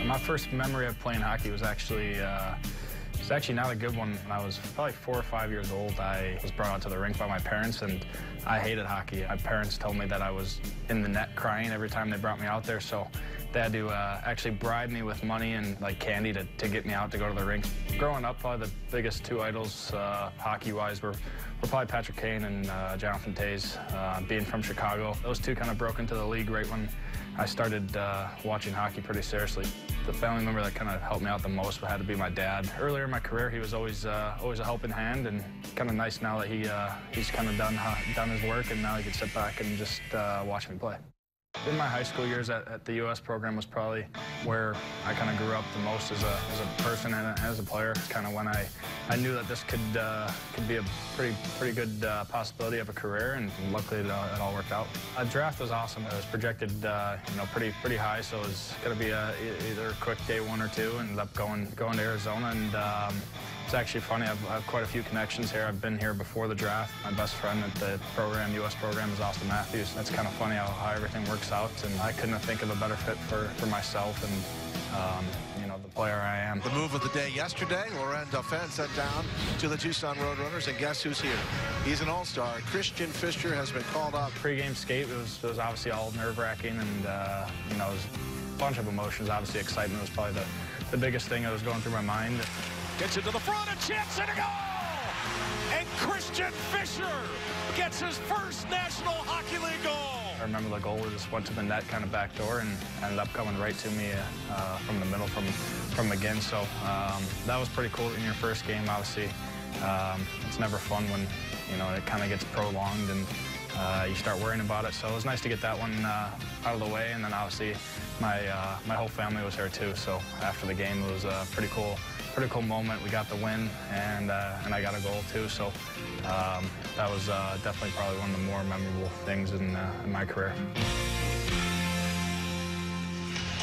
My first memory of playing hockey was actually not a good one. When I was probably 4 or 5 years old, I was brought out to the rink by my parents, and I hated hockey. My parents told me that I was in the net crying every time they brought me out there, so they had to actually bribe me with money and like candy to get me out to go to the rink. Growing up, probably the biggest two idols hockey-wise were probably Patrick Kane and Jonathan Toews. Being from Chicago, those two kind of broke into the league right when I started watching hockey pretty seriously. The family member that kind of helped me out the most had to be my dad. Earlier in my career, he was always a helping hand, and kind of nice now that he's kind of done his work, and now he can sit back and just watch me play. In my high school years at the U.S. program was probably where I kind of grew up the most as a person and as a player. It's kind of when I knew that this could be a pretty good possibility of a career, and luckily it all worked out. The draft was awesome. It was projected pretty high, so it was going to be either a quick day 1 or 2. Ended up going to Arizona, and it's actually funny. I have quite a few connections here. I've been here before the draft. My best friend at the program, U.S. program, is Austin Matthews. That's kind of funny how everything works out, and I couldn't think of a better fit for myself and the player I am. The move of the day yesterday, Laurent Dauphin sent down to the Tucson Roadrunners, and guess who's here? He's an all-star. Christian Fischer has been called up. Pre-game skate, it was obviously all nerve-wracking, and it was a bunch of emotions. Obviously, excitement was probably the biggest thing that was going through my mind. Gets it to the front, a chance and a goal! And Christian Fischer gets his first National Hockey League goal! I remember the goalie just went to the net kind of back door and ended up coming right to me from the middle from McGinn. So that was pretty cool in your first game, obviously. It's never fun when it kind of gets prolonged and you start worrying about it. So it was nice to get that one out of the way, and then obviously my whole family was here too. So after the game, it was a pretty cool moment. We got the win, and I got a goal too. So that was definitely probably one of the more memorable things in my career.